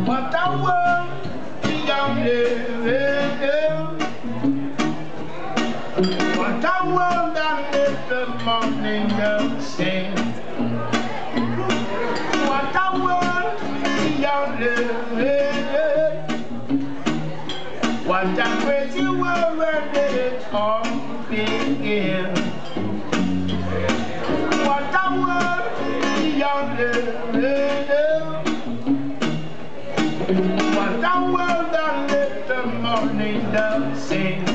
What a world beyond living. What a world that little morning girl sing. What a world beyond living. What a crazy world where did it all begin. What a world beyond living. What a world that little morning dove sing.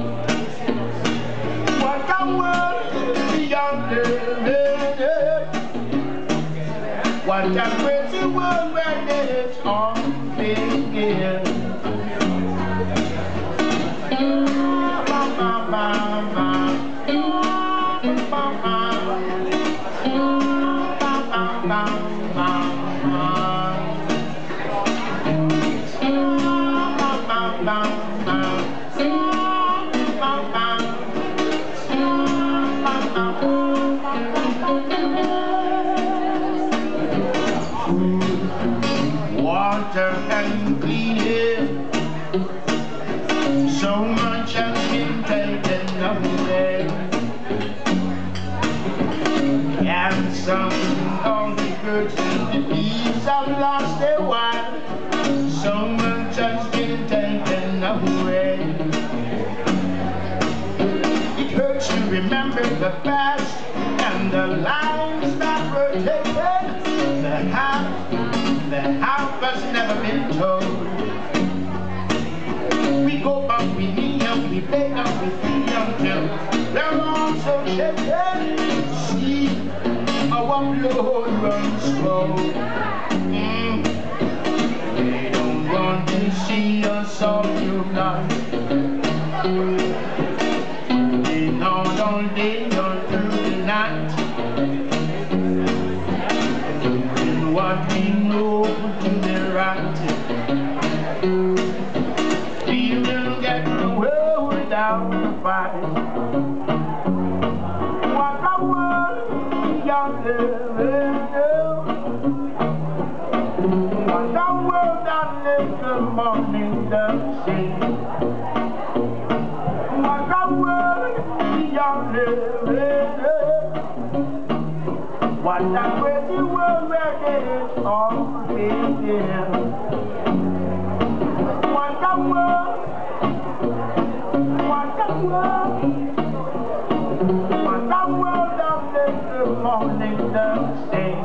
What a world beyond living. What a crazy world where did it all begin. Water and clean air, so much has been taken away, and some of the birds and the bees have lost their wild. So much has been taken away. It hurts to remember the past and the lives that were taken. The half has never been told. We go up, we kneel, and we beg and we feel until we're all so shaken. See our blood runs slow. They don't want to see us all unite. They not all day nor through the night. And what we know to the right, we will get away without a fight. What a world beyond living. What a world that little morning does sing. What a world beyond living. What a crazy world where it all begin. What a world. What a world. What a world that little morning does sing.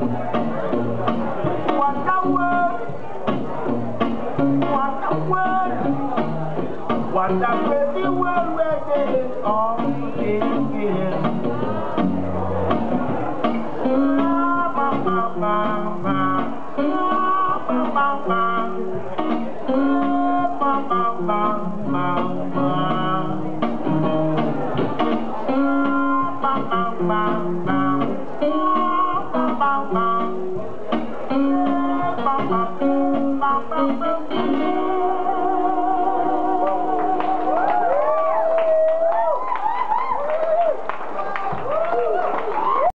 What a world. What a world. What a crazy world where it all begin. Bye.